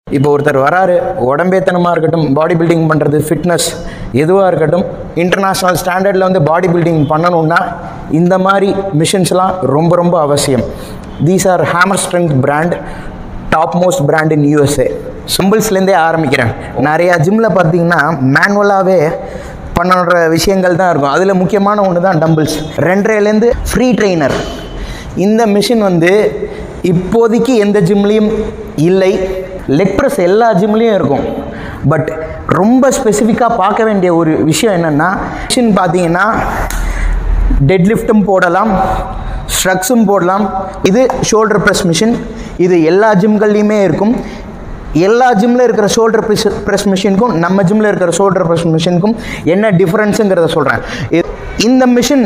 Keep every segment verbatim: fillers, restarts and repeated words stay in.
இப்போ ஒருத்தர் வராரு, உடம்பேத்தனமாக இருக்கட்டும், பாடி பில்டிங் பண்ணுறது, ஃபிட்னஸ் எதுவாக இருக்கட்டும், இன்டர்நேஷ்னல் ஸ்டாண்டர்டில் வந்து பாடி பில்டிங் பண்ணணுன்னா இந்த மாதிரி மிஷின்ஸ்லாம் ரொம்ப ரொம்ப அவசியம். These are hammer strength brand, top most brand in USA. சிம்பிள்ஸ்லேருந்தே ஆரம்பிக்கிறேன். நிறையா ஜிம்மில் பார்த்தீங்கன்னா மேனுவலாகவே பண்ணுற விஷயங்கள் தான் இருக்கும். அதில் முக்கியமான ஒன்று தான் டம்பிள்ஸ். ரெண்டரைலேருந்து ஃப்ரீ ட்ரெயினர். இந்த மிஷின் வந்து இப்போதைக்கு எந்த ஜிம்லேயும் இல்லை. லெக் ப்ரெஸ் எல்லா ஜிம்லேயும் இருக்கும். பட் ரொம்ப ஸ்பெசிஃபிக்காக பார்க்க வேண்டிய ஒரு விஷயம் என்னென்னா, மிஷின் பார்த்தீங்கன்னா டெட் லிஃப்ட்டும் போடலாம், ஸ்ட்ரக்ஸும் போடலாம். இது ஷோல்டர் ப்ரெஸ் மிஷின். இது எல்லா ஜிம்கள்லையுமே இருக்கும். எல்லா ஜிம்மில் இருக்கிற ஷோல்டர் ப்ரெஸ் ப்ரெஸ் மிஷினுக்கும் நம்ம ஜிம்மில் இருக்கிற ஷோல்டர் ப்ரெஸ் மிஷினுக்கும் என்ன டிஃப்ரென்ஸுங்கிறத சொல்கிறேன். இந்த மிஷின்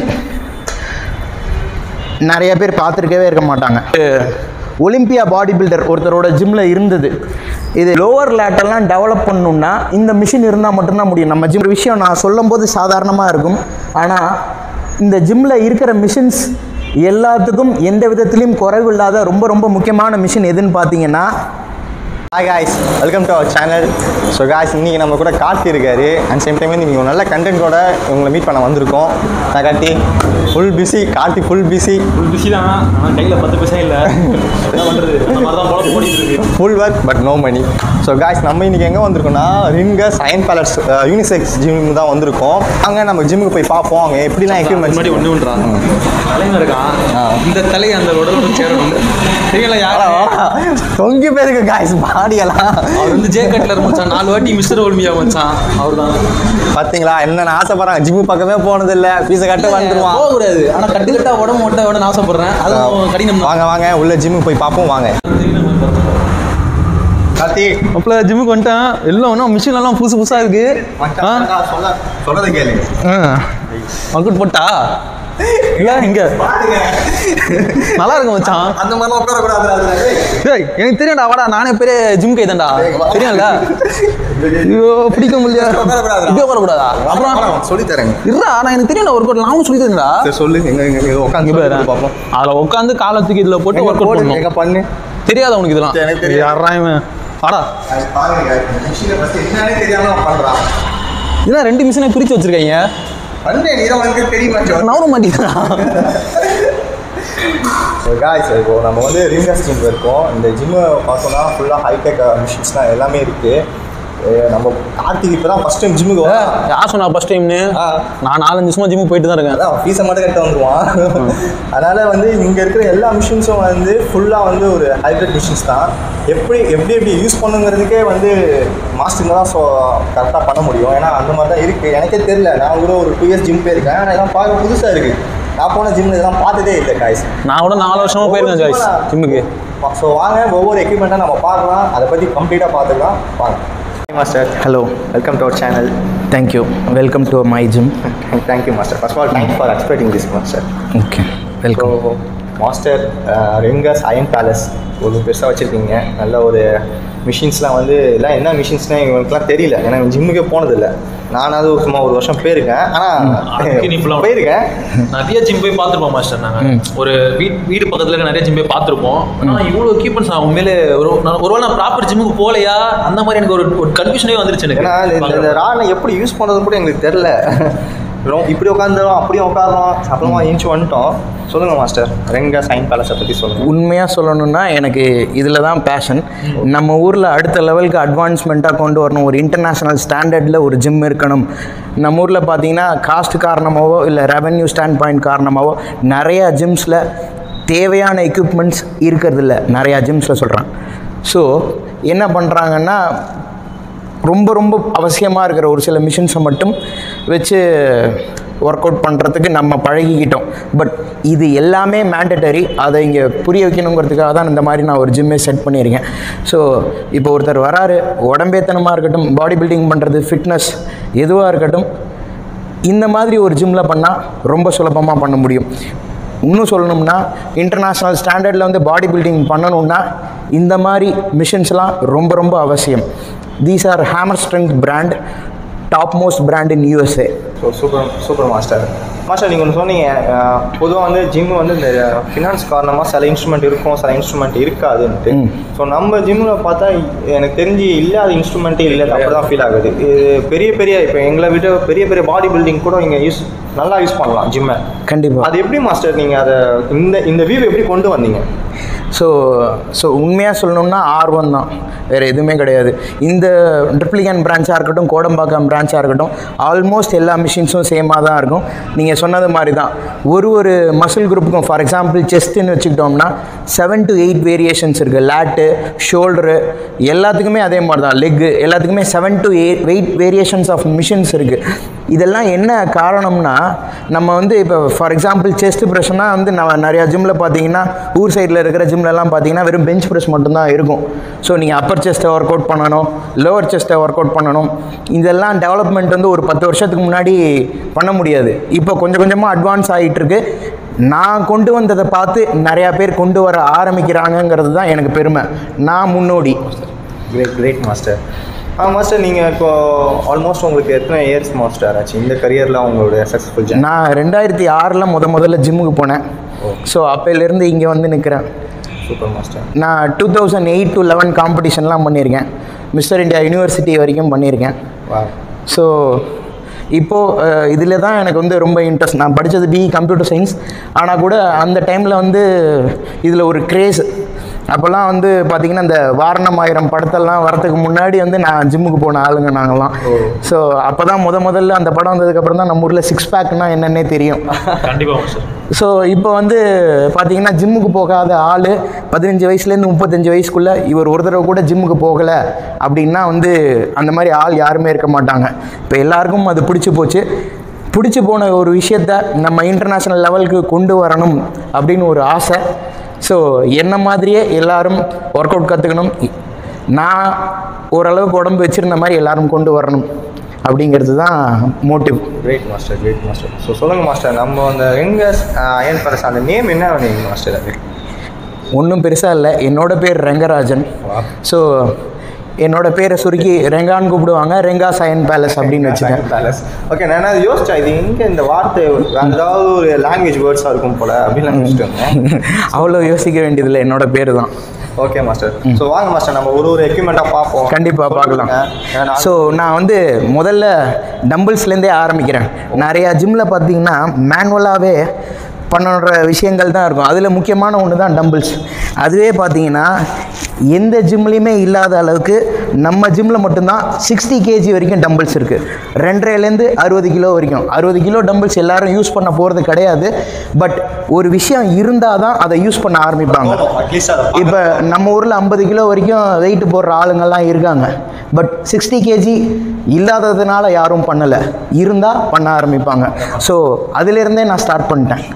நிறைய பேர் பார்த்துருக்கவே இருக்க மாட்டாங்க. ஒலிம்பியா பாடி பில்டர் ஒருத்தரோட ஜிம்மில் இருந்தது. இது லோவர் லேட்டெல்லாம் டெவலப் பண்ணணுன்னா இந்த மிஷின் இருந்தால் மட்டும்தான் முடியும். நம்ம ஜிம் விஷயம் நான் சொல்லும் போது சாதாரணமாக இருக்கும். ஆனால் இந்த ஜிம்மில் இருக்கிற மிஷின்ஸ் எல்லாத்துக்கும் எந்த விதத்துலேயும் குறைவு இல்லாத ரொம்ப ரொம்ப முக்கியமான மிஷின் எதுன்னு பார்த்தீங்கன்னா, hi guys, welcome to our channel. So guys, இன்றைக்கி நம்ம கூட கார்த்தி இருக்காரு. அண்ட் சேம் டைம் வந்து நீங்கள் நல்ல கண்டென்ட்டோட உங்களை மீட் பண்ண வந்திருக்கோம். நான் Karthi full busy. Karthi full busy full busy தான். ஆனால் கையில் பத்து பைசா இல்லை. என்ன பண்ணுறது, அந்த மாதிரி தான் போல ஓடிட்டு இருக்கு. Full work but no money. So guys, நம்ம இன்றைக்கி எங்கே வந்திருக்கோம்னா Rengas iron palace unisex gym தான் வந்திருக்கோம். அங்கே நம்ம ஜிம்முக்கு போய் பார்ப்போம். அங்கே எப்படிலாம் எக்யூப்மெண்ட்ஸ் முன்னாடி ஒன்று ஒன்றாங்க தலைங்க இருக்கான். இந்த தலை அந்த உடலோட சேரணும். தெரியல யாரா தொங்கி பேருக்கு காய்ஸ் பாடியெல்லாம். அவர் வந்து ஜே கட்லர் மச்சான், நாலு வாட்டி மிஸ்டர் ஒலிம்பியா மச்சான். அவர் தான் பார்த்தீங்களா என்னென்ன ஆசைப்படுறாங்க. ஜிம்மு பக்கமே போனதில்லை, ஃபீஸை கட்ட வந்துடுவான். போகக்கூடாது. ஆனால் கட்டு கட்டா உடம்பு ஓட்ட உடனே ஆசைப்படுறேன். அது கடினம். வாங்க வாங்க உள்ள ஜிம்முக்கு போய் பார்ப்போம் வாங்க. கார்த்தி அப்போ ஜிம்முக்கு வந்துட்டேன். எல்லாம் ஒன்றும் மிஷின் எல்லாம் புதுசு புதுசாக இருக்கு. சொல்றதை கேளு. மக்குட் போட்டா இல்லை இங்கே நல்லா இருக்கும் மச்சான். அந்த மாதிரிலாம் உட்காரக்கூடாது. எனக்கு தெரியும்டா, வாடா நானே பெரிய ஜிம் கைதான்டா. தெரியும்ல. ஐயோ பிடிக்க முடியல. இப்படி உட்காரக்கூடாதா? அப்புறம் சொல்லி தரேங்க. இருடா, நான் எனக்கு தெரியும் ஒர்க் அவுட் நானும் சொல்லி தரேன்டா. சொல்லு. எங்க எங்க உட்காந்து பார்ப்போம். அதில் உட்காந்து காலத்துக்கு இதில் போட்டு ஒர்க் அவுட் பண்ணணும். எங்க பண்ணு தெரியாத உனக்கு இதெல்லாம்? எனக்கு தெரியாது. யாராயுமே வாடா. என்னன்னே தெரியாம பண்றான். இதெல்லாம் ரெண்டு மிஷினை பிரித்து வச்சிருக்கீங்க. நவர மாட்டேங்கிறா. இப்போ நம்ம வந்து ரிங்கஸ் ஜிம் இருக்கோம். இந்த ஜிம்மு பார்த்தோம்னா ஃபுல்லாக ஹைடெக் மிஷின்ஸ்லாம் எல்லாமே இருக்குது. நம்ம கார்த்திக் இப்போ தான் ஃபஸ்ட் டைம் ஜிம்முக்கு வர. யார் சொன்னா ஃபஸ்ட் டைம்னு? நான் நாலஞ்சு வருஷமா ஜிம்முக்கு போயிட்டு தான் இருக்கேன். அதான் ஃபீஸை மட்டும் கட்ட வந்துடுவான். அதனால் வந்து இங்கே இருக்கிற எல்லா மிஷின்ஸும் வந்து ஃபுல்லாக வந்து ஒரு ஹைப்ரிட் மிஷின்ஸ் தான். எப்படி எப்படி எப்படி யூஸ் பண்ணுங்கிறதுக்கே வந்து மாஸ்டருங்க தான் ஸோ கரெக்டாக பண்ண முடியும். ஏன்னா அந்த மாதிரி தான் இருக்குது. எனக்கே தெரியல. நான் கூட ஒரு டூ இயர்ஸ் ஜிம் போயிருக்கேன். ஆனால் இதெல்லாம் பார்க்க புதுசாக இருக்குது. நான் போன ஜிம்மில் இதெல்லாம் பார்த்ததே இல்லை காய்ஸ். நான் கூட நாலு வருஷமாக போயிருக்கேன் காய்ஸ் ஜிம்முக்கு. ஸோ வாங்க ஒவ்வொரு எக்யூப்மெண்ட்டாக நம்ம பார்க்கலாம். அதை பற்றி கம்ப்ளீட்டாக பார்த்துக்கலாம். வாங்க. Master, hello, welcome to our channel. Thank you. Welcome to my gym. Thank you master. First of all thanks for expecting this master. Okay, welcome. Master, Rengas iron palace ஒரு பெருசாக வச்சுருக்கீங்க. நல்ல ஒரு மிஷின்ஸ்லாம் வந்து எல்லாம் என்ன மிஷின்ஸ்னால் எங்களுக்குலாம் தெரியல. ஏன்னா ஜிம்முக்கே போனதில்லை. நானாவது சும்மா ஒரு வருஷம் போயிருக்கேன். ஆனால் போயிருக்கேன் நிறைய ஜிம் போய் பார்த்துருப்போம் மாஸ்டர். நாங்கள் ஒரு வீட் வீடு பக்கத்தில் இருக்க நிறைய ஜிம் போய் பார்த்துருப்போம். ஆனால் இவ்வளோ எக்யூப்மெண்ட்ஸ் நான் உண்மையிலே ஒரு ஒருவேளை நான் ப்ராப்பர் ஜிம்முக்கு போகலையா அந்த மாதிரி எனக்கு ஒரு ஒரு கன்ஃபியூஷனே வந்துருச்சு எனக்கு. ஏன்னா இந்த ரானை எப்படி யூஸ் பண்ணுறதுன்னு கூட எங்களுக்கு தெரில. இப்படி உட்காந்துரும் அப்படியே உட்காரோம். அப்புறமா ஏஞ்சி வந்துட்டோம். சொல்லுங்கள் மாஸ்டர், ரெங்கஸ் அயன் பேலஸை பற்றி சொல்லுங்கள். உண்மையாக சொல்லணும்னா எனக்கு இதில் தான் பேஷன். நம்ம ஊரில் அடுத்த லெவலுக்கு அட்வான்ஸ்மெண்ட்டாக கொண்டு வரணும். ஒரு இன்டர்நேஷ்னல் ஸ்டாண்டர்டில் ஒரு ஜிம் இருக்கணும். நம்ம ஊரில் பார்த்தீங்கன்னா காஸ்ட் காரணமாகவோ இல்லை ரெவென்யூ ஸ்டாண்ட் பாயிண்ட் காரணமாகவோ நிறையா ஜிம்ஸில் தேவையான எக்யூப்மெண்ட்ஸ் இருக்கிறதில்ல. நிறையா ஜிம்ஸில் சொல்கிறேன். ஸோ என்ன பண்ணுறாங்கன்னா, ரொம்ப ரொம்ப அவசியமாக இருக்கிற ஒரு சில மிஷின்ஸை மட்டும் வச்சு ஒர்க் அவுட் பண்ணுறதுக்கு நம்ம பழகிக்கிட்டோம். பட் இது எல்லாமே மேண்டட்டரி. அதை இங்கே புரிய வைக்கணுங்கிறதுக்காக தான் இந்த மாதிரி நான் ஒரு ஜிம்மே செட் பண்ணியிருக்கேன். ஸோ இப்போ ஒருத்தர் வராரு, உடம்பேத்தனமாக இருக்கட்டும், பாடி பில்டிங் பண்ணுறது, ஃபிட்னஸ் எதுவாக இருக்கட்டும், இந்த மாதிரி ஒரு ஜிம்மில் பண்ணால் ரொம்ப சுலபமாக பண்ண முடியும். இன்னும் சொல்லணும்னா இன்டர்நேஷ்னல் ஸ்டாண்டர்டில் வந்து பாடி பில்டிங் பண்ணணுன்னா இந்த மாதிரி மிஷின்ஸ்லாம் ரொம்ப ரொம்ப அவசியம். These are hammer strength brand, top most brand in USA. So super super master. Master நீங்கள் ஒன்று சொன்னீங்க, பொதுவாக வந்து ஜிம் வந்து இந்த ஃபினான்ஸ் காரணமாக சில இன்ஸ்ட்ருமெண்ட் இருக்கும், சில இன்ஸ்ட்ருமெண்ட் இருக்காதுன்ட்டு. ஸோ நம்ம ஜிம்மில் பார்த்தா எனக்கு தெரிஞ்சு இல்லாத இன்ஸ்ட்ருமெண்ட்டே இல்லை, அப்படி தான் ஃபீல் ஆகுது. இது பெரிய பெரிய இப்போ எங்களை விட பெரிய பெரிய பாடி பில்டிங் கூட இங்கே யூஸ் நல்லா யூஸ் பண்ணலாம் ஜிம்மை. கண்டிப்பாக. அது எப்படி மாஸ்டர் நீங்கள் அதை இந்த இந்த வியூ எப்படி கொண்டு வந்தீங்க? ஸோ ஸோ உண்மையாக சொல்லணும்னா ஆர்வம் தான், வேறு எதுவுமே கிடையாது. இந்த ட்ரிப்ளிகேன் பிரான்ச்சாக இருக்கட்டும், கோடம்பாக்கம் பிரான்ச்சாக இருக்கட்டும், ஆல்மோஸ்ட் எல்லா மிஷின்ஸும் சேமாக தான் இருக்கும். நீங்கள் சொன்னது மாதிரி தான் ஒரு ஒரு மசில் குரூப்புக்கும், ஃபார் எக்ஸாம்பிள் செஸ்ட்டுன்னு வச்சுக்கிட்டோம்னா செவன் டு எயிட் வேரியேஷன்ஸ் இருக்குது. லேட்டு, ஷோல்டரு எல்லாத்துக்குமே அதே மாதிரி தான், லெக்கு எல்லாத்துக்குமே seven to eight weight variations of machines இருக்குது. இதெல்லாம் என்ன காரணம்னா, நம்ம வந்து இப்போ ஃபார் எக்ஸாம்பிள் செஸ்ட் ப்ரெஸ்னால் வந்து நம்ம நிறையா ஜிம்மில் பார்த்தீங்கன்னா, ஊர் சைடில் இருக்கிற ஜிம்லலாம் பார்த்தீங்கன்னா வெறும் பெஞ்ச் ப்ரெஸ் மட்டும்தான் இருக்கும். ஸோ நீங்கள் அப்பர் செஸ்ட்டை ஒர்க் அவுட் பண்ணணும், லோவர் செஸ்ட்டை ஒர்க் அவுட் பண்ணணும். இதெல்லாம் டெவலப்மெண்ட் வந்து ஒரு பத்து வருஷத்துக்கு முன்னாடி பண்ண முடியாது. இப்போ கொஞ்சம் கொஞ்சமாக அட்வான்ஸ் ஆகிட்டுருக்கு. நான் கொண்டு வந்ததை பார்த்து நிறையா பேர் கொண்டு வர ஆரம்பிக்கிறாங்கங்கிறது தான் எனக்கு பெருமை. நான் முன்னோடி. Great great master. ஆ மாஸ்டர், நீங்கள் இப்போ ஆல்மோஸ்ட் உங்களுக்கு எத்தனை இயர்ஸ் மாஸ்டர் ஆச்சு இந்த கரியரில் உங்களுடைய சக்ஸஸ்ஃபுல் ஜர்னி? நான் ரெண்டாயிரத்தி ஆறில் முத முதல்ல ஜிம்முக்கு போனேன். ஸோ அப்போலேருந்து இங்கே வந்து நிற்கிறேன். Super master. நான் two thousand eight to eleven காம்படிஷன்லாம் பண்ணியிருக்கேன். மிஸ்டர் இந்தியா யூனிவர்சிட்டி வரைக்கும் பண்ணியிருக்கேன். ஸோ இப்போது இதில் தான் எனக்கு வந்து ரொம்ப இன்ட்ரெஸ்ட். நான் படித்தது பிஇ கம்ப்யூட்டர் சயின்ஸ், ஆனால் கூட அந்த டைமில் வந்து இதில் ஒரு கிரேஸ். அப்போல்லாம் வந்து பார்த்திங்கன்னா இந்த வாரணம் ஆயிரம் படத்தெல்லாம் வரத்துக்கு முன்னாடி வந்து நான் ஜிம்முக்கு போன ஆளுங்க நாங்கள்லாம். ஸோ அப்போ தான் முத முதல்ல அந்த படம் வந்ததுக்கப்புறம் தான் நம்ம ஊரில் சிக்ஸ் பேக்னா என்னென்னே தெரியும். கண்டிப்பாக. ஸோ இப்போ வந்து பார்த்திங்கன்னா ஜிம்முக்கு போகாத ஆள் பதினஞ்சு வயசுலேருந்து முப்பத்தஞ்சு வயசுக்குள்ளே இவர் ஒரு தடவை கூட ஜிம்முக்கு போகலை அப்படின்னா வந்து அந்த மாதிரி ஆள் யாருமே இருக்க மாட்டாங்க. இப்போ எல்லாருக்கும் அது பிடிச்சி போச்சு. பிடிச்சி போன ஒரு விஷயத்த நம்ம இன்டர்நேஷ்னல் லெவலுக்கு கொண்டு வரணும் அப்படின்னு ஒரு ஆசை. ஸோ என்ன மாதிரியே எல்லோரும் ஒர்க் அவுட் கற்றுக்கணும், நான் ஓரளவுக்கு உடம்பு வச்சுருந்த மாதிரி எல்லோரும் கொண்டு வரணும் அப்படிங்கிறது தான் motive. Great master, great master. So சொல்லுங்கள் மாஸ்டர், நம்ம அந்த ரெங்கஸ் அயன் பேலஸ் அந்த நேம் என்ன வேணும் மாஸ்டர்? அது ஒன்றும் பெருசாக இல்லை, என்னோடய பேர் ரெங்கராஜன். ஸோ என்னோட பேரை சுருக்கி ரெங்கான்னு கூப்பிடுவாங்க, ரெங்காஸ் அயன் பேலஸ் அப்படின்னு வச்சுக்கேன். பேலஸ். ஓகே, நான் அது யோசிச்சேன், இது எங்கே இந்த வார்த்தை ஏதாவது ஒரு லாங்குவேஜ் வேர்ட்ஸாக இருக்கும் போல அப்படின்னு யோசிச்சுட்டேன். அவ்வளோ யோசிக்க வேண்டியதில்லை, என்னோட பேர் தான். Okay master. ஸோ வாங்க மாஸ்டர், நம்ம ஒரு ஒரு எக்யூப்மெண்ட்டாக பார்ப்போம். கண்டிப்பாக பார்க்கலாம். ஸோ நான் வந்து முதல்ல டம்பிள்ஸ்லேருந்தே ஆரம்பிக்கிறேன். நிறையா ஜிம்மில் பார்த்தீங்கன்னா மேனுவலாகவே பண்ணுற விஷயங்கள் தான் இருக்கும். அதில் முக்கியமான ஒன்று தான் டம்பிள்ஸ். அதுவே பார்த்தீங்கன்னா எந்த ஜிம்லேயுமே இல்லாத அளவுக்கு நம்ம ஜிம்மில் மட்டும்தான் சிக்ஸ்டி கேஜி வரைக்கும் டம்பிள்ஸ் இருக்குது. ரெண்டரைலேருந்து அறுபது கிலோ வரைக்கும். அறுபது கிலோ டம்பிள்ஸ் எல்லோரும் யூஸ் பண்ண போகிறது கிடையாது. பட் ஒரு விஷயம் இருந்தால் தான் அதை யூஸ் பண்ண ஆரம்பிப்பாங்க. இப்போ நம்ம ஊரில் ஐம்பது கிலோ வரைக்கும் வெயிட் போடுற ஆளுங்கள்லாம் இருக்காங்க. பட் சிக்ஸ்டி கேஜி இல்லாததுனால யாரும் பண்ணலை, இருந்தால் பண்ண ஆரம்பிப்பாங்க. ஸோ அதிலேருந்தே நான் ஸ்டார்ட் பண்ணிட்டேன்.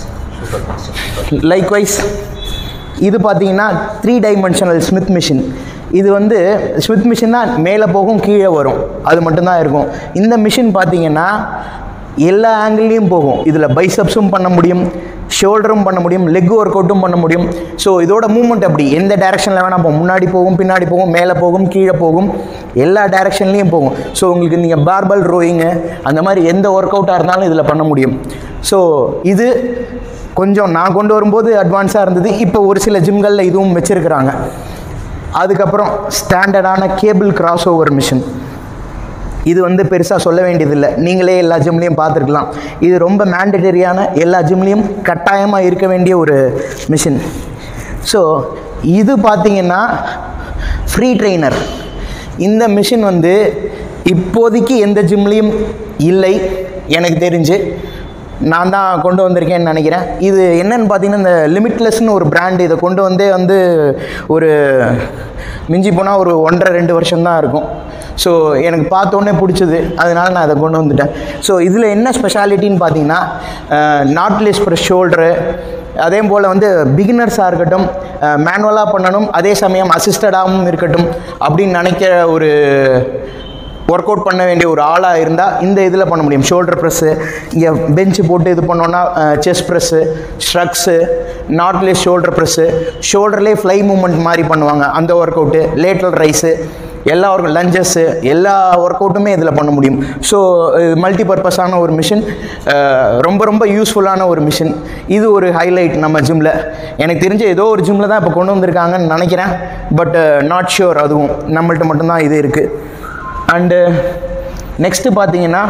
லைக்வைஸ் இது பார்த்தீங்கன்னா த்ரீ டைமென்ஷனல் ஸ்மித் மிஷின். இது வந்து ஸ்மித் மிஷின் தான், மேலே போகும் கீழே வரும், அது மட்டும்தான் இருக்கும். இந்த மிஷின் பார்த்தீங்கன்னா எல்லா ஆங்கிள்லேயும் போகும். இதில் பைசப்ஸும் பண்ண முடியும், ஷோல்டரும் பண்ண முடியும், லெக் ஒர்க் அவுட்டும் பண்ண முடியும். ஸோ இதோட மூவ்மெண்ட் அப்படி எந்த டைரெக்ஷனில் வேணால் போகும், முன்னாடி போகும், பின்னாடி போகும், மேலே போகும், கீழே போகும், எல்லா டைரெக்ஷன்லேயும் போகும். ஸோ உங்களுக்கு நீங்கள் பார்பல் ரோயிங்கு அந்த மாதிரி எந்த ஒர்க் அவுட்டாக இருந்தாலும் இதில் பண்ண முடியும். ஸோ இது கொஞ்சம் நான் கொண்டு வரும்போது அட்வான்ஸாக இருந்தது. இப்போ ஒரு சில ஜிம்களில் இதுவும் வச்சுருக்கிறாங்க. அதுக்கப்புறம் ஸ்டாண்டர்டான கேபிள் கிராஸ் ஓவர் மிஷின். இது வந்து பெருசாக சொல்ல வேண்டியதில்லை, நீங்களே எல்லா ஜிம்லேயும் பார்த்துருக்கலாம். இது ரொம்ப மேண்டட்டரியான, எல்லா ஜிம்லேயும் கட்டாயமாக இருக்க வேண்டிய ஒரு மிஷின். ஸோ இது பார்த்திங்கன்னா ஃப்ரீ ட்ரெய்னர். இந்த மிஷின் வந்து இப்போதைக்கு எந்த ஜிம்லேயும் இல்லை எனக்கு தெரிஞ்சு, நான் தான் கொண்டு வந்திருக்கேன்னு நினைக்கிறேன். இது என்னன்னு பார்த்தீங்கன்னா இந்த லிமிட்லெஸ்ன்னு ஒரு பிராண்டு இதை கொண்டு வந்தே வந்து ஒரு மிஞ்சி போனால் ஒரு ஒன்றரை ரெண்டு வருஷம்தான் இருக்கும். ஸோ எனக்கு பார்த்தோன்னே பிடிச்சது, அதனால் நான் அதை கொண்டு வந்துட்டேன். ஸோ இதில் என்ன ஸ்பெஷாலிட்டின்னு பார்த்தீங்கன்னா நாட்லெஸ் ப்ரெஸ் ஷோல்டரு, அதே போல் வந்து பிகினர்ஸாக இருக்கட்டும், மேனுவலாக பண்ணணும், அதே சமயம் அசிஸ்டடாகவும் இருக்கட்டும் அப்படின்னு நினைக்கிற ஒரு ஒர்க் அவுட் பண்ண வேண்டிய ஒரு ஆளாக இருந்தால் இந்த இதில் பண்ண முடியும். ஷோல்டர் ப்ரெஸ்ஸு, இங்கே பெஞ்சு போட்டு இது பண்ணோன்னா செஸ்ட் ப்ரெஸ்ஸு, ஸ்ட்ரக்ஸு, நாட்லெஸ் ஷோல்டர் ப்ரெஸ்ஸு, ஷோல்டர்லேயே ஃப்ளை மூமெண்ட் மாதிரி பண்ணுவாங்க அந்த ஒர்க் அவுட்டு, லேட்டரல் ரைஸு, எல்லா ஒர்க் லஞ்சஸ்ஸு எல்லா ஒர்க் அவுட்டுமே இதில் பண்ண முடியும். ஸோ மல்டி பர்பஸான ஒரு மிஷின், ரொம்ப ரொம்ப யூஸ்ஃபுல்லான ஒரு மிஷின். இது ஒரு ஹைலைட் நம்ம ஜிம்மில். எனக்கு தெரிஞ்ச ஏதோ ஒரு ஜிம்மில் தான் இப்போ கொண்டு வந்திருக்காங்கன்னு நினைக்கிறேன், பட் நாட் ஷியோர். அதுவும் நம்மள்ட்ட மட்டும்தான் இது இருக்குது. அண்டு நெக்ஸ்ட்டு பார்த்தீங்கன்னா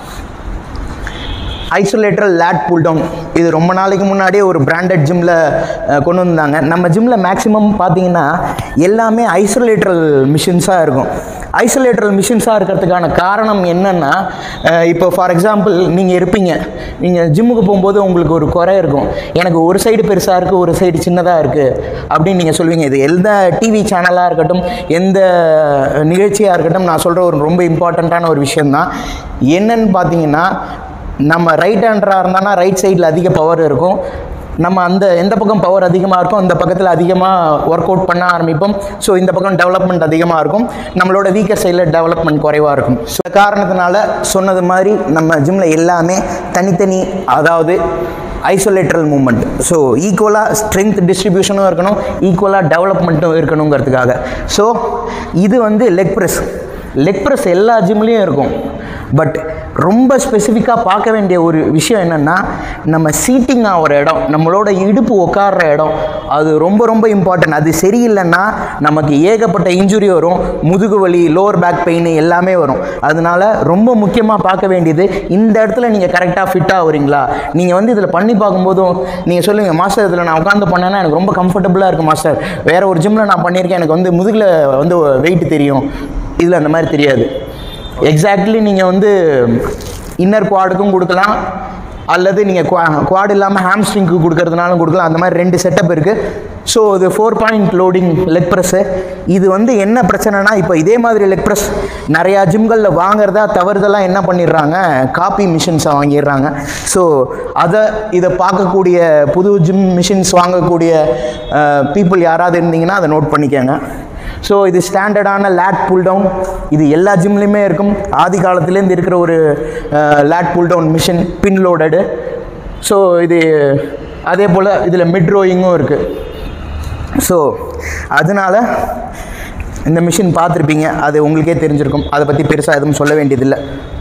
ஐசோலேட்டர் லேட் புல் டவுன். இது ரொம்ப நாளைக்கு முன்னாடியே ஒரு பிராண்டட் ஜிம்மில் கொண்டு வந்தாங்க. நம்ம ஜிம்மில் மேக்ஸிமம் பார்த்தீங்கன்னா எல்லாமே ஐசோலேட்டரல் மிஷின்ஸாக இருக்கும். ஐசோலேட்டரல் மிஷின்ஸாக இருக்கிறதுக்கான காரணம் என்னென்னா, இப்போ ஃபார் எக்ஸாம்பிள் நீங்கள் இருப்பீங்க, நீங்கள் ஜிம்முக்கு போகும்போது உங்களுக்கு ஒரு குறை இருக்கும், எனக்கு ஒரு சைடு பெருசாக இருக்குது, ஒரு சைடு சின்னதாக இருக்குது அப்படின்னு நீங்கள் சொல்லுவீங்க. இது எந்த டிவி சேனலாக இருக்கட்டும், எந்த நிகழ்ச்சியாக இருக்கட்டும், நான் சொல்கிற ஒரு ரொம்ப இம்பார்ட்டண்ட்டான ஒரு விஷயந்தான். என்னன்னு பார்த்தீங்கன்னா, நம்ம ரைட் ஹேண்டராக இருந்தானா ரைட் சைடில் அதிக பவர் இருக்கும். நம்ம அந்த எந்த பக்கம் பவர் அதிகமாக இருக்கும் அந்த பக்கத்தில் அதிகமாக ஒர்க் அவுட் பண்ண ஆரம்பிப்போம். ஸோ இந்த பக்கம் டெவலப்மெண்ட் அதிகமாக இருக்கும், நம்மளோட வீக்கர் சைடில் டெவலப்மெண்ட் குறைவாக இருக்கும். ஸோ காரணத்தினால சொன்னது மாதிரி நம்ம ஜிம்மில் எல்லாமே தனித்தனி, அதாவது ஐசோலேட்ரல் மூமெண்ட். ஸோ ஈக்குவலாக ஸ்ட்ரென்த் டிஸ்ட்ரிபியூஷனும் இருக்கணும், ஈக்குவலாக டெவலப்மெண்ட்டும் இருக்கணுங்கிறதுக்காக. ஸோ இது வந்து லெக் ப்ரெஸ். லெக் ப்ரெஸ் எல்லா ஜிம்லேயும் இருக்கும். பட் ரொம்ப ஸ்பெசிஃபிக்காக பார்க்க வேண்டிய ஒரு விஷயம் என்னென்னா, நம்ம சீட்டிங் ஆகிற இடம், நம்மளோட இடுப்பு உட்கார்ற இடம், அது ரொம்ப ரொம்ப இம்பார்ட்டன்ட். அது சரியில்லைன்னா நமக்கு ஏகப்பட்ட இன்ஜுரி வரும், முதுகு வலி, லோவர் பேக் பெயின் எல்லாமே வரும். அதனால ரொம்ப முக்கியமாக பார்க்க வேண்டியது, இந்த இடத்துல நீங்கள் கரெக்டாக ஃபிட்டாக வரீங்களா. நீங்கள் வந்து இதில் பண்ணி பார்க்கும்போதும் நீங்கள் சொல்லுங்கள், மாஸ்டர் இதில் நான் உட்காந்து பண்ணேன்னா எனக்கு ரொம்ப கம்ஃபர்டபுளாக இருக்குது மாஸ்டர், வேறு ஒரு ஜிம்மில் நான் பண்ணியிருக்கேன், எனக்கு வந்து முதுகில் வந்து வெயிட் தெரியும், இதில் அந்த மாதிரி தெரியாது. எக்ஸாக்ட்லி நீங்கள் வந்து இன்னர் குவாடுக்கும் கொடுக்கலாம், அல்லது நீங்கள் குவா குவாட் இல்லாமல் ஹாம்ஸ்ட்ரிங்க்கு கொடுக்கறதுனாலும் கொடுக்கலாம். அந்த மாதிரி ரெண்டு செட்டப் இருக்குது. ஸோ இது four point loading leg press. இது வந்து என்ன பிரச்சனைனா, இப்போ இதே மாதிரி லெக் ப்ரெஸ் நிறையா ஜிம்களில் வாங்குறதா தவறுதெல்லாம் என்ன பண்ணிடுறாங்க, காப்பி மிஷின்ஸை வாங்கிடுறாங்க. ஸோ அதை இதை பார்க்கக்கூடிய புது ஜிம் மிஷின்ஸ் வாங்கக்கூடிய பீப்புள் யாராவது இருந்தீங்கன்னா அதை நோட் பண்ணிக்கோங்க. ஸோ இது ஸ்டாண்டர்டான லேட் புல் டவுன். இது எல்லா ஜிம்லேயுமே இருக்கும், ஆதி காலத்துலேருந்து இருக்கிற ஒரு lat pull down machine, pin loaded. So இது அதே போல் இதில் மிட் ரோயிங்கும் இருக்குது. ஸோ அதனால் இந்த மிஷின் பார்த்துருப்பீங்க, அது உங்களுக்கே தெரிஞ்சிருக்கும், அதை பற்றி பெருசாக எதுவும் சொல்ல வேண்டியதில்லை.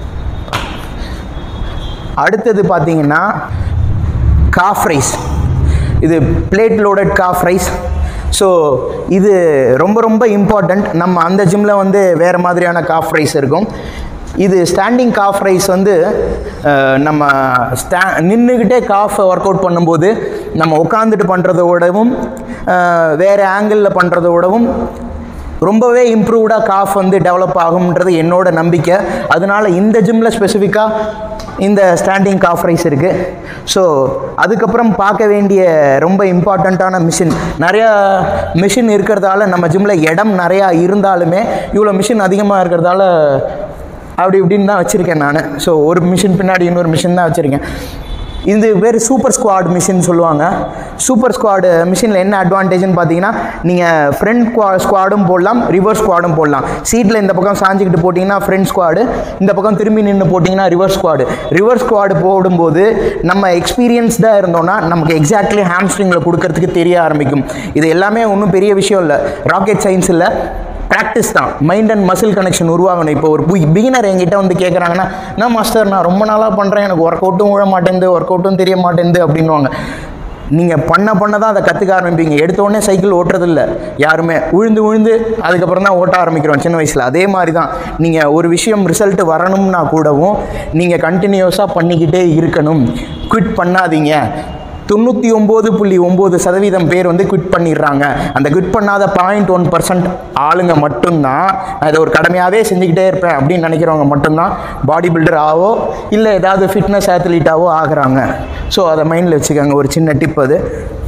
அடுத்தது பார்த்தீங்கன்னா காஃப் ரைஸ். இது plate loaded calf raise. So இது ரொம்ப ரொம்ப இம்பார்ட்டண்ட். நம்ம அந்த ஜிம்மில் வந்து வேறு மாதிரியான காஃப் ரைஸ் இருக்கும். இது ஸ்டாண்டிங் காஃப் ரைஸ் வந்து நம்ம ஸ்டா நின்றுக்கிட்டே காஃப் ஒர்க் அவுட் பண்ணும்போது நம்ம உட்காந்துட்டு பண்ணுறதோடவும் வேறு ஆங்கிளில் பண்ணுறதோடவும் ரொம்பவே இம்ப்ரூவ்டாக காஃப் வந்து டெவலப் ஆகும்ன்றது என்னோட நம்பிக்கை. அதனால் இந்த ஜிம்மில் ஸ்பெசிஃபிக்காக இந்த ஸ்டாண்டிங் காஃப் ரைஸ் இருக்குது. ஸோ அதுக்கப்புறம் பார்க்க வேண்டிய ரொம்ப இம்பார்ட்டண்ட்டான மிஷின், நிறையா மிஷின் இருக்கிறதால நம்ம ஜிம்மில் இடம் நிறையா இருந்தாலுமே இவ்வளோ மிஷின் அதிகமாக இருக்கிறதால அப்படி இப்படின்னு தான் வச்சுருக்கேன் நான். ஸோ ஒரு மிஷின் பின்னாடி இன்னொரு மிஷின் தான் வச்சுருக்கேன். இது பேர் சூப்பர் ஸ்குவாட் மிஷின் சொல்லுவாங்க. சூப்பர் ஸ்குவாடு மிஷினில் என்ன அட்வான்டேஜ்னு பார்த்தீங்கன்னா, நீங்கள் ஃப்ரண்ட் குவா ஸ்குவாடும் போடலாம், ரிவர்ஸ் ஸ்குவாடும் போடலாம். சீட்டில் இந்த பக்கம் சாஞ்சிக்கிட்டு போட்டிங்கன்னா ஃப்ரண்ட் ஸ்குவாடு, இந்த பக்கம் திரும்பி நின்று போட்டிங்கன்னா ரிவர்ஸ் ஸ்குவாடு. ரிவர்ஸ் ஸ்குவாடு போடும்போது நம்ம எக்ஸ்பீரியன்ஸ்டாக இருந்தோம்னா நமக்கு எக்ஸாக்ட்லி ஹாம்ஸ்ட்ரிங்கில் கொடுக்கறதுக்கு தெரிய ஆரம்பிக்கும். இது எல்லாமே ஒன்றும் பெரிய விஷயம் இல்லை, ராக்கெட் சயின்ஸ் இல்லை, ப்ராக்டிஸ் தான். மைண்ட் அண்ட் மசில் கனெக்ஷன் உருவாகணும். இப்போ ஒரு பிகினர் என்கிட்ட வந்து கேட்குறாங்கன்னா, நான் மாஸ்டர் நான் ரொம்ப நாளாக பண்ணுறேன், எனக்கு ஒர்க் அவுட்டும் விழ மாட்டேங்குது, ஒர்க் அவுட்டும் தெரிய மாட்டேங்குது அப்படின்வாங்க. நீங்கள் பண்ண பண்ண தான் அதை கற்றுக்க ஆரம்பிப்பீங்க. எடுத்தோடனே சைக்கிள் ஓட்டுறதில்ல யாருமே, உழுந்து உழுந்து அதுக்கப்புறம் தான் ஓட்ட ஆரம்பிக்கிறோம் சின்ன வயசில். அதே மாதிரி தான் நீங்கள் ஒரு விஷயம் ரிசல்ட் வரணும்னா கூடவும் நீங்கள் கண்டினியூஸாக பண்ணிக்கிட்டே இருக்கணும், குவிட் பண்ணாதீங்க. தொண்ணூற்றி ஒம்பது புள்ளி ஒம்பது சதவீதம் பேர் வந்து குவிட் பண்ணிடுறாங்க. அந்த குவிட் பண்ணாத பாயிண்ட் ஒன் பர்சன்ட் ஆளுங்க மட்டும்தான், நான் இதை ஒரு கடமையாகவே செஞ்சுக்கிட்டே இருப்பேன் அப்படின்னு நினைக்கிறவங்க மட்டும்தான் பாடி பில்டர் ஆவோ இல்லை ஏதாவது ஃபிட்னஸ் ஆத்லீட்டாவோ ஆகுறாங்க. ஸோ அதை மைண்டில் வச்சுக்கோங்க, ஒரு சின்ன டிப் அது.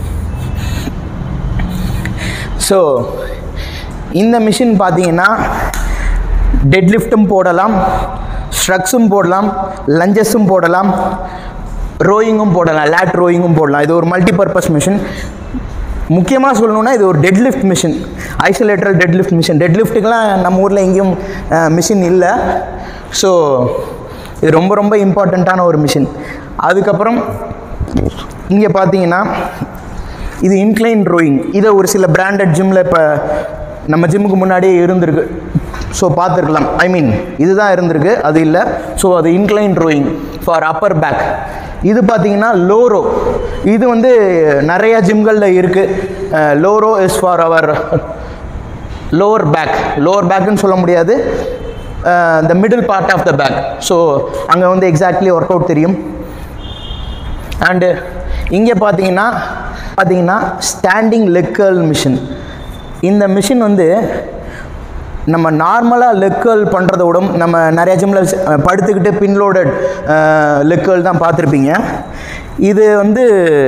ஸோ இந்த மிஷின் பார்த்தீங்கன்னா டெட் லிஃப்ட்டும் போடலாம், ஸ்ட்ரக்ஸும் போடலாம், லஞ்சஸும் போடலாம், ரோயிங்கும் போடலாம், லேட் ரோயிங்கும் போடலாம். இது ஒரு மல்டி பர்பஸ் மிஷின். முக்கியமாக சொல்லணுன்னா இது ஒரு deadlift machine, isolateral deadlift machine. டெட் லிஃப்ட்டுக்கெலாம் நம்ம ஊரில் எங்கேயும் மிஷின் இல்லை. ஸோ இது ரொம்ப ரொம்ப இம்பார்ட்டண்ட்டான ஒரு மிஷின். அதுக்கப்புறம் இங்கே பார்த்தீங்கன்னா இது இன்க்ளைன் ரோயிங். இதை ஒரு சில பிராண்டட் ஜிம்மில் இப்போ நம்ம ஜிம்முக்கு முன்னாடியே இருந்திருக்கு. ஸோ பார்த்துருக்கலாம். ஐ மீன் இதுதான் இருந்திருக்கு, அது இல்லை. ஸோ அது incline rowing for upper back. இது பார்த்தீங்கன்னா லோரோ. இது வந்து நிறைய ஜிம்களில் இருக்குது. Low row is for our lower back. Lower பேக்குன்னு சொல்ல முடியாது, the middle part of the back. So அங்கே வந்து எக்ஸாக்ட்லி ஒர்க் அவுட் தெரியும். அண்டு இங்கே பார்த்தீங்கன்னா பார்த்தீங்கன்னா ஸ்டாண்டிங் லெக் கர்ல் மிஷின். இந்த மிஷின் வந்து நம்ம நார்மலாக லெக் கர்ல் பண்ணுறத விட நம்ம நிறைய ஜிம்மில் படுத்துக்கிட்டு பின்லோடட் லெக் கர்ல் தான் பார்த்துருப்பீங்க. இது வந்து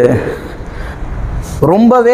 ரொம்பவே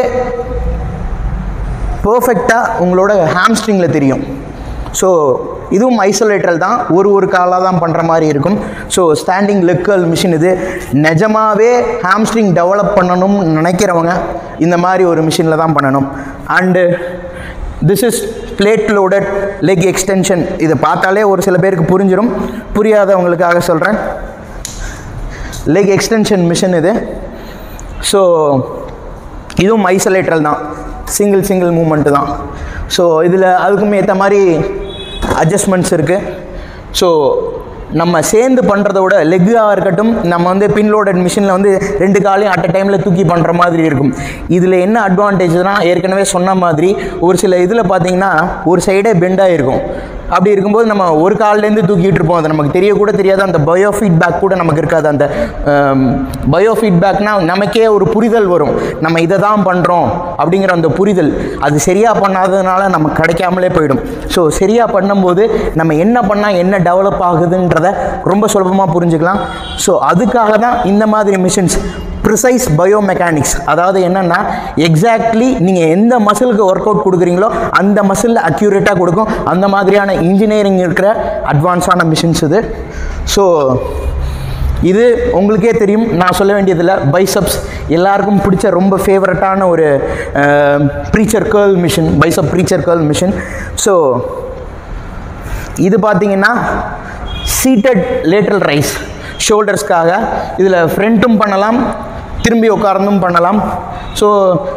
பர்ஃபெக்டாக உங்களோட ஹாம்ஸ்ட்ரிங்கில் தெரியும். ஸோ இதுவும் ஐசோலேட்டர் தான், ஒரு ஒரு காலாக தான் பண்ணுற மாதிரி இருக்கும். So standing leg curl machine இது. நிஜமாகவே ஹாம்ஸ்ட்ரிங் டெவலப் பண்ணணும்னு நினைக்கிறவங்க இந்த மாதிரி ஒரு மிஷினில் தான் பண்ணணும். And this is plate loaded leg extension. இதை பார்த்தாலே ஒரு சில பேருக்கு புரிஞ்சிடும், புரியாதவங்களுக்காக சொல்கிறேன். லெக் எக்ஸ்டென்ஷன் மிஷின் இது. ஸோ இதுவும் ஐசோலேட்டர் தான், சிங்கிள் சிங்கிள் மூமெண்ட்டு தான். ஸோ இதில் அதுக்கும் ஏற்ற மாதிரி அட்ஜஸ்ட்மெண்ட்ஸ் இருக்குது. ஸோ நம்ம சேர்ந்து பண்ணுறத விட லெக்காக இருக்கட்டும், நம்ம வந்து பின்லோடட் மிஷினில் வந்து ரெண்டு காலையும் அட் அ டைமில் தூக்கி பண்ணுற மாதிரி இருக்கும். இதில் என்ன அட்வான்டேஜ்னால், ஏற்கனவே சொன்ன மாதிரி ஒரு சில இதில் பார்த்தீங்கன்னா ஒரு சைடே பெண்டாக இருக்கும். அப்படி இருக்கும்போது நம்ம ஒரு கால்லேருந்து தூக்கிட்டு இருப்போம், அது நமக்கு தெரியக்கூட தெரியாது. அந்த பயோ ஃபீட்பேக் கூட நமக்கு இருக்காது. அந்த பயோ ஃபீட்பேக்னால் நமக்கே ஒரு புரிதல் வரும், நம்ம இதை தான் பண்ணுறோம் அப்படிங்கிற அந்த புரிதல். அது சரியாக பண்ணாததுனால நமக்கு கிடைக்காமலே போயிடும். ஸோ சரியாக பண்ணும்போது நம்ம என்ன பண்ணால் என்ன டெவலப் ஆகுதுன்றதை ரொம்ப சுலபமாக புரிஞ்சுக்கலாம். ஸோ அதுக்காக தான் இந்த மாதிரி மிஷின்ஸ். ப்ரிசைஸ் பயோமெக்கானிக்ஸ், அதாவது என்னென்னா எக்ஸாக்ட்லி நீங்கள் எந்த மசிலுக்கு ஒர்க் அவுட் கொடுக்குறீங்களோ அந்த மசிலில் அக்யூரேட்டாக கொடுக்கும். அந்த மாதிரியான இன்ஜினியரிங் இருக்கிற அட்வான்ஸான மிஷின்ஸ் இது. ஸோ இது உங்களுக்கே தெரியும், நான் சொல்ல வேண்டியதில்லை. பைசப்ஸ் எல்லாருக்கும் பிடிச்ச ரொம்ப ஃபேவரட்டான ஒரு preacher curl machine, bicep preacher curl machine. So இது பார்த்தீங்கன்னா சீட்டட் லேட்ரல் ரைஸ் ஷோல்டர்ஸ்க்காக. இதில் ஃப்ரண்ட்டும் பண்ணலாம், திரும்பி உட்கார்ந்தும் பண்ணலாம். ஸோ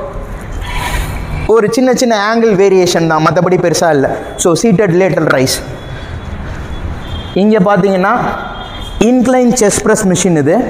ஒரு சின்ன சின்ன ஆங்கிள் வேரியேஷன் தான், மற்றபடி பெருசாக இல்லை. So seated lateral raise. இங்கே பார்த்தீங்கன்னா இன்க்ளைன் செஸ்ட் ப்ரெஸ் மிஷின். இது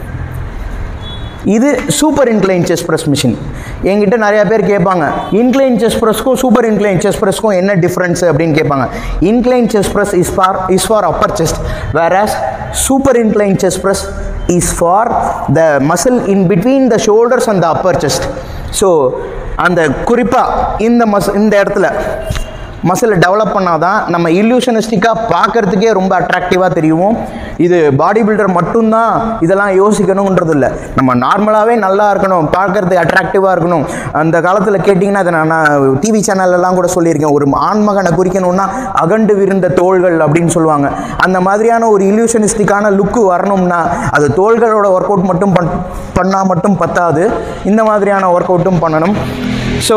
இது super incline chest press machine. என்கிட்ட நிறையா பேர் கேட்பாங்க, இன்க்ளைன் செஸ்ட் ப்ரெஸ்க்கும் சூப்பர் இன்க்ளைன் செஸ்ட் ப்ரெஸ்க்கும் என்ன டிஃப்ரென்ஸ் அப்படின்னு கேட்பாங்க. Incline chest press is for is for upper chest, versus super incline chest press is for the muscle in between the shoulders and the upper chest. So அந்த குறிப்பாக இந்த மஸ் இந்த இடத்துல மசிலை டெவலப் பண்ணால் தான் நம்ம இல்யூஷனிஸ்டிக்காக பார்க்குறதுக்கே ரொம்ப அட்ராக்டிவாக தெரியும். இது பாடி பில்டர் மட்டும்தான் இதெல்லாம் யோசிக்கணுன்றது இல்லை, நம்ம நார்மலாகவே நல்லா இருக்கணும், பார்க்குறதுக்கு அட்ராக்டிவாக இருக்கணும். அந்த காலத்தில் கேட்டிங்கன்னா அதை நான் டிவி சேனல்லலாம் கூட சொல்லியிருக்கேன், ஒரு ஆண்மகனை குறிக்கணும்னா அகண்டு விருந்த தோள்கள் அப்படின்னு சொல்லுவாங்க. அந்த மாதிரியான ஒரு இல்யூஷனிஸ்டிக்கான லுக்கு வரணும்னா அது தோள்களோட ஒர்க் அவுட் மட்டும் பண் பண்ணால் மட்டும் பத்தாது, இந்த மாதிரியான ஒர்க் அவுட்டும் பண்ணணும். ஸோ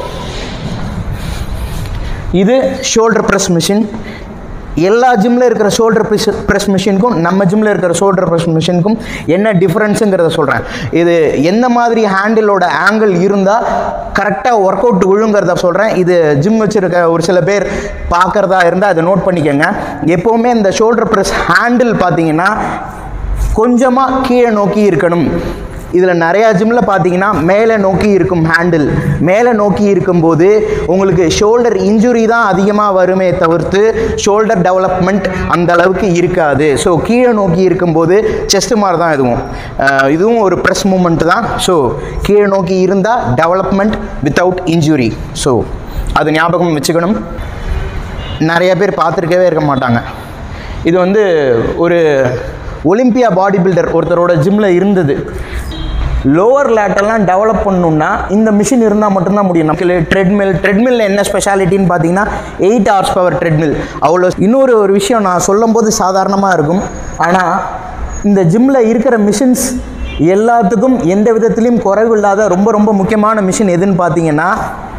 இது ஷோல்டர் ப்ரெஸ் மிஷின். எல்லா ஜிம்மில் இருக்கிற ஷோல்டர் ப்ரெஸ் ப்ரெஸ் மிஷினுக்கும் நம்ம ஜிம்மில் இருக்கிற ஷோல்டர் ப்ரெஸ் மிஷினுக்கும் என்ன டிஃப்ரென்ஸுங்கிறத சொல்கிறேன். இது எந்த மாதிரி ஹேண்டிலோட ஆங்கிள் இருந்தால் கரெக்டாக ஒர்க் அவுட் விழுங்கிறத சொல்கிறேன். இது ஜிம் வச்சுருக்க ஒரு சில பேர் பார்க்குறதா இருந்தால் அதை நோட் பண்ணிக்கோங்க. எப்போவுமே இந்த ஷோல்டர் ப்ரெஸ் ஹேண்டில் பார்த்தீங்கன்னா கொஞ்சமாக கீழே நோக்கி இருக்கணும். இதில் நிறையா ஜிம்மில் பார்த்தீங்கன்னா மேலே நோக்கி இருக்கும் ஹேண்டில். மேலே நோக்கி இருக்கும்போது உங்களுக்கு ஷோல்டர் இன்ஜுரி தான் அதிகமாக வருமே தவிர்த்து ஷோல்டர் டெவலப்மெண்ட் அந்த அளவுக்கு இருக்காது. ஸோ கீழே நோக்கி இருக்கும்போது செஸ்ட் மாதிரி தான் இதுவும் இதுவும் ஒரு ப்ரெஸ் மூமெண்ட் தான். ஸோ கீழே நோக்கி இருந்தால் டெவலப்மெண்ட் வித்தவுட் இன்ஜுரி. ஸோ அது ஞாபகம் வச்சுக்கணும். நிறைய பேர் பார்த்துருக்கவே இருக்க மாட்டாங்க. இது வந்து ஒரு ஒலிம்பியா பாடி பில்டர் ஒருத்தரோட ஜிம்மில் இருந்தது. லோவர் லேட்டெல்லாம் டெவலப் பண்ணணுன்னா இந்த மிஷின் இருந்தால் மட்டும்தான் முடியும். நமக்கு ட்ரெட்மில் ட்ரெட்மில் என்ன ஸ்பெஷாலிட்டின்னு பார்த்தீங்கன்னா எயிட் ஹார்ஸ் பவர் ட்ரெட்மில். அவ்வளோ இன்னொரு ஒரு விஷயம் நான் சொல்லும் போது சாதாரணமாக இருக்கும், ஆனால் இந்த ஜிம்மில் இருக்கிற மிஷின்ஸ் எல்லாத்துக்கும் எந்த விதத்துலேயும் குறைவில்லாத ரொம்ப ரொம்ப முக்கியமான மிஷின் எதுன்னு பார்த்தீங்கன்னா